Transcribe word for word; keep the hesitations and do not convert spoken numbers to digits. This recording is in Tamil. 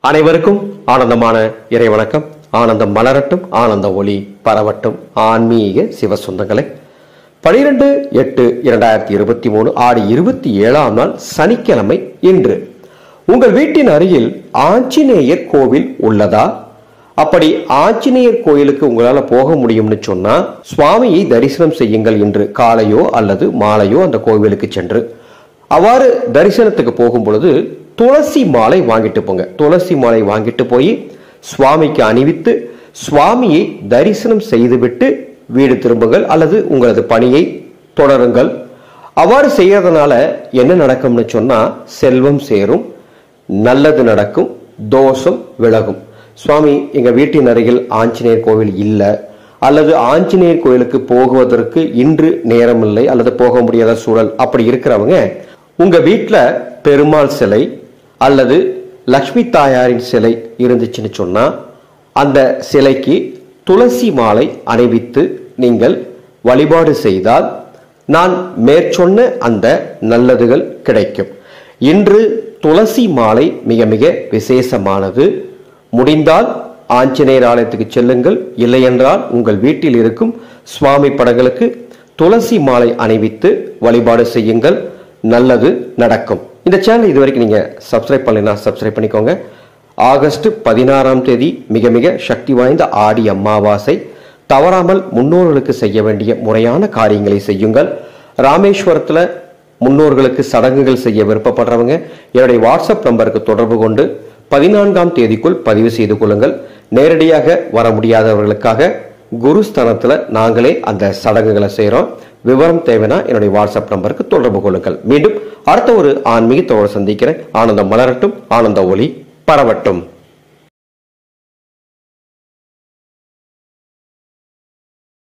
அனைவருக்கும் ஆனந்தமான இறை வணக்கம். ஆனந்தம் மலரட்டும், ஆனந்த ஒளி பரவட்டும். ஆன்மீக சிவ சொந்தங்களே, பனிரெண்டு எட்டு இரண்டாயிரத்தி இருபத்தி மூணு ஆடி இருபத்தி ஏழாம் நாள் சனிக்கிழமை இன்று உங்கள் வீட்டின் அருகில் ஆஞ்சநேயர் கோவில் உள்ளதா? அப்படி ஆஞ்சநேயர் கோயிலுக்கு உங்களால போக முடியும்னு சொன்னா சுவாமியை தரிசனம் செய்யுங்கள். இன்று காலையோ அல்லது மாலையோ அந்த கோவிலுக்கு சென்று அவ்வாறு தரிசனத்துக்கு போகும் பொழுது துளசி மாலை வாங்கிட்டு போங்க. துளசி மாலை வாங்கிட்டு போய் சுவாமிக்கு அணிவித்து சுவாமியை தரிசனம் செய்துவிட்டு வீடு திரும்புங்கள் அல்லது உங்களது பணியை தொடருங்கள். அவ்வாறு செய்யறதுனால என்ன நடக்கும்னு சொன்னா செல்வம் சேரும், நல்லது நடக்கும், தோஷம் விலகும். சுவாமி, எங்க வீட்டின் அருகில் ஆஞ்சநேயர் கோவில் இல்லை அல்லது ஆஞ்சநேயர் கோயிலுக்கு போகுவதற்கு இன்று நேரம் இல்லை அல்லது போக முடியாத சூழல், அப்படி இருக்கிறவங்க உங்க வீட்டுல பெருமாள் சிலை அல்லது லக்ஷ்மி தாயாரின் சிலை இருந்துச்சுன்னு சொன்னா அந்த சிலைக்கு துளசி மாலை அணிவித்து நீங்கள் வழிபாடு செய்தால் நான் மேற்சொன்ன அந்த நல்லதுகள் கிடைக்கும். இன்று துளசி மாலை மிக மிக விசேஷமானது. முடிந்தால் ஆஞ்சநேயர் ஆலயத்துக்கு செல்லுங்கள். இல்லையென்றால் உங்கள் வீட்டில் இருக்கும் சுவாமி படங்களுக்கு துளசி மாலை அணிவித்து வழிபாடு செய்யுங்கள். நல்லது நடக்கும். இந்த சேனல் இதுவரைக்கும் நீங்க சப்ஸ்கிரைப் பண்ணலைன்னா சப்ஸ்கிரைப் பண்ணிக்கோங்க. ஆகஸ்ட் பதினாறாம் தேதி மிக மிக சக்தி வாய்ந்த ஆடி அமாவாசை. தவறாமல் முன்னோர்களுக்கு செய்ய வேண்டிய முறையான காரியங்களை செய்யுங்கள். ராமேஸ்வரத்துல முன்னோர்களுக்கு சடங்குகள் செய்ய விருப்பப்படுறவங்க என்னுடைய வாட்ஸ்அப் நம்பருக்கு தொடர்பு கொண்டு பதினான்காம் தேதிக்குள் பதிவு செய்து கொள்ளுங்கள். நேரடியாக வர முடியாதவர்களுக்காக குருஸ்தானத்துல நாங்களே அந்த சடங்குகளை செய்யறோம். விவரம் தேவைன்னா என்னுடைய வாட்ஸ்அப் நம்பருக்கு தொடர்பு கொள்ளுங்கள். மீண்டும் அடுத்த ஒரு ஆன்மீகத்தோடு சந்திக்கிறேன். ஆனந்தம் மலரட்டும், ஆனந்த ஒளி பரவட்டும்.